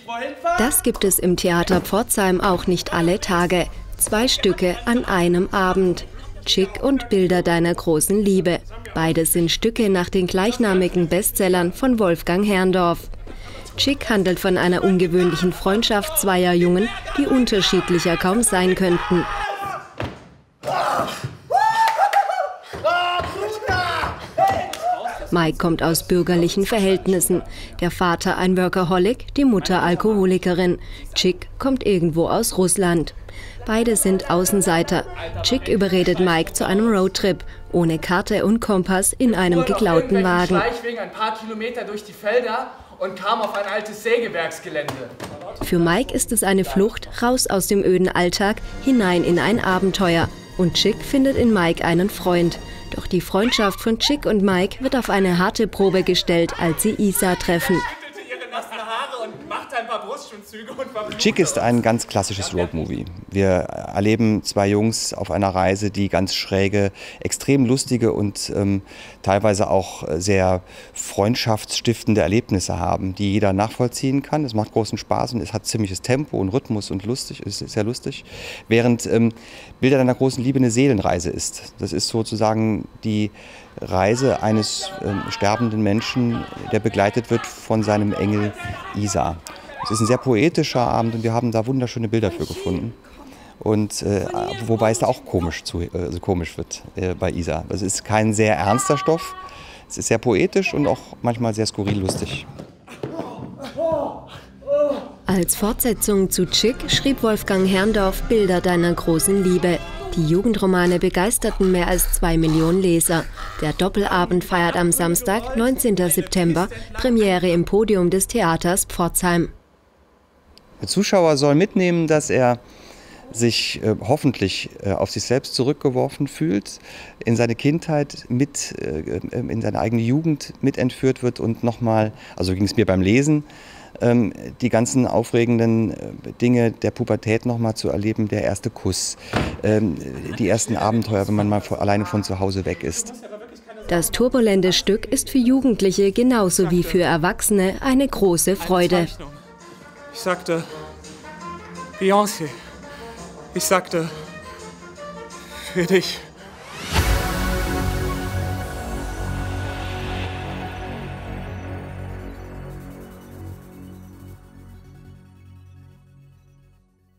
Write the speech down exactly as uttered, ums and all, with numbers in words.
Das gibt es im Theater Pforzheim auch nicht alle Tage. Zwei Stücke an einem Abend. Chick und Bilder deiner großen Liebe. Beides sind Stücke nach den gleichnamigen Bestsellern von Wolfgang Herrndorff. Chick handelt von einer ungewöhnlichen Freundschaft zweier Jungen, die unterschiedlicher kaum sein könnten. Mike kommt aus bürgerlichen Verhältnissen. Der Vater ein Workaholic, die Mutter Alkoholikerin. Chick kommt irgendwo aus Russland. Beide sind Außenseiter. Chick überredet Mike zu einem Roadtrip, ohne Karte und Kompass in einem geklauten Wagen. Schleichwegen ein paar Kilometer durch die Felder und kam auf ein altes Sägewerksgelände. Für Mike ist es eine Flucht raus aus dem öden Alltag, hinein in ein Abenteuer. Und Chick findet in Mike einen Freund. Doch die Freundschaft von Chick und Mike wird auf eine harte Probe gestellt, als sie Isa treffen. Chick ist ein ganz klassisches Roadmovie. Wir erleben zwei Jungs auf einer Reise, die ganz schräge, extrem lustige und ähm, teilweise auch sehr freundschaftsstiftende Erlebnisse haben, die jeder nachvollziehen kann. Es macht großen Spaß und es hat ziemliches Tempo und Rhythmus und lustig, ist sehr lustig. Während ähm, Bilder deiner großen Liebe eine Seelenreise ist. Das ist sozusagen die Reise eines äh, sterbenden Menschen, der begleitet wird von seinem Engel Isa. Es ist ein sehr poetischer Abend und wir haben da wunderschöne Bilder für gefunden. Und äh, wobei es da auch komisch, zu, äh, komisch wird äh, bei Isa. Es ist kein sehr ernster Stoff, es ist sehr poetisch und auch manchmal sehr skurril lustig. Als Fortsetzung zu Chick schrieb Wolfgang Herrndorff Bilder deiner großen Liebe. Die Jugendromane begeisterten mehr als zwei Millionen Leser. Der Doppelabend feiert am Samstag, neunzehnten September, Premiere im Podium des Theaters Pforzheim. Der Zuschauer soll mitnehmen, dass er sich äh, hoffentlich äh, auf sich selbst zurückgeworfen fühlt, in seine Kindheit, mit, äh, in seine eigene Jugend mit entführt wird und nochmal, also ging es mir beim Lesen, ähm, die ganzen aufregenden äh, Dinge der Pubertät nochmal zu erleben, der erste Kuss, ähm, die ersten Abenteuer, wenn man mal vor, alleine von zu Hause weg ist. Das turbulente Stück ist für Jugendliche genauso wie für Erwachsene eine große Freude. Ich sagte, Beyoncé, ich sagte, für dich.